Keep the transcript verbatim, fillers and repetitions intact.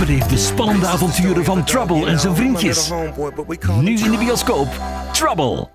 Beleef de spannende avonturen van Trouble en zijn vriendjes. Nu in de bioscoop. Trouble.